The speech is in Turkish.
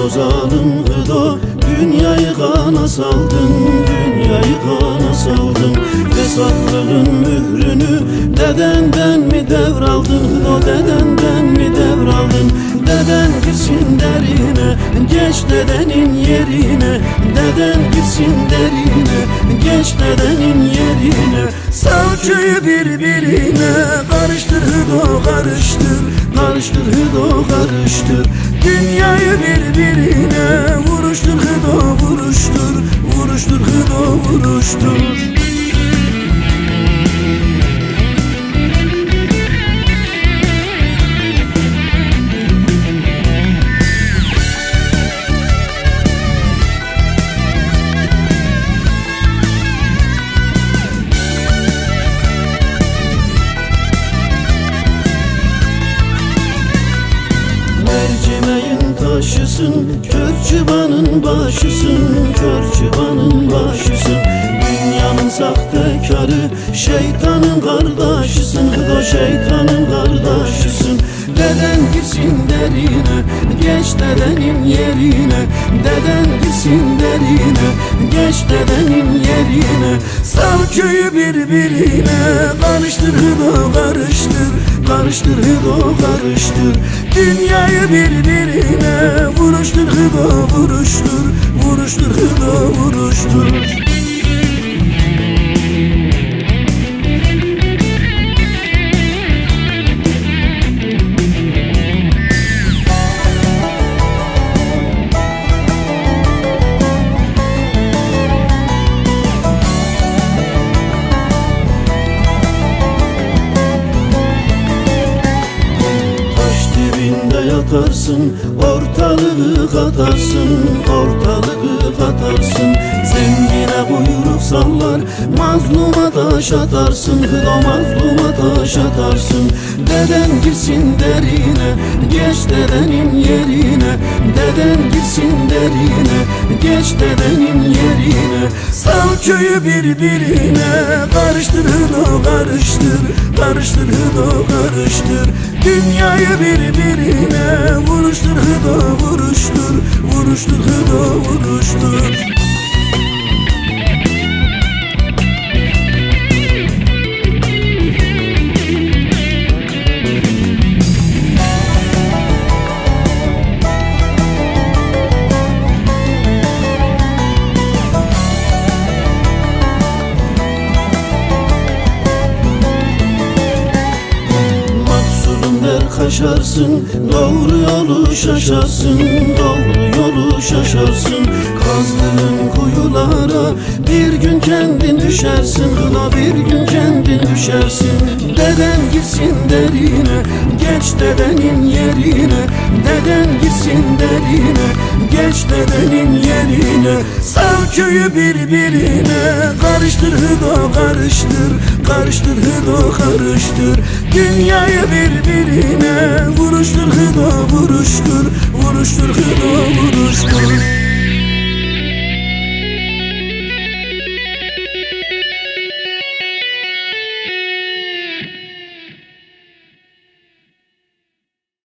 Hıdo zalim hıdo, dünyayı kana saldın, dünyayı kana saldın. Fesatlığın mührünü dedenden mi devraldın? Hıdo dedenden mi devraldın? Deden gitsin derine, geç dedenin yerine. Deden gitsin derine, geç dedenin yerine. Sal köyü birbirine, karıştır hıdo karıştır, karıştır hıdo karıştır. Dünyayı birbirine vuruştur hıdo vuruştur, vuruştur hıdo vuruştur. Mercimeğin taşısın, kör çıbanın başısın, kör çıbanın başısın. Dünyanın sahtekarı, şeytanın kardeşisin, hıdo şeytanın kardeşisin. Deden gitsin derine, geç dedenin yerine. Deden gitsin derine, geç dedenin yerine. Sal köyü birbirine, karıştır hıdo karıştır, karıştır hıdo karıştır. Dünyayı birbirine vuruştur hıdo vuruştur, vuruştur hıdo vuruştur. Yatarsın, ortalığı katarsın, ortalığı katarsın. Zengine buyruk sallar, mazluma taş atarsın, hıdo mazluma taş atarsın. Deden gitsin derine, geç dedenin yerine. Deden gitsin derine, geç dedenin yerine. Sal köyü birbirine, karıştır hıdo karıştır, karıştır hıdo karıştır. Dünyayı birbirine vuruştur hıdo vuruştur, vuruştur hıdo vuruştur. Kaşarsın, doğru yolu şaşarsın, doğru yolu şaşarsın. Kazdığın kuyulara bir gün kendin düşersin, hıdo bir gün kendin düşersin. Deden gitsin derine, geç dedenin yerine. Deden gitsin derine, geç dedenin yerine. Sal köyü birbirine, karıştır hıdo karıştır, karıştır hıdo karıştır. Dünyayı birbirine vuruştur hıdo vuruştur, vuruştur hıdo vuruştur.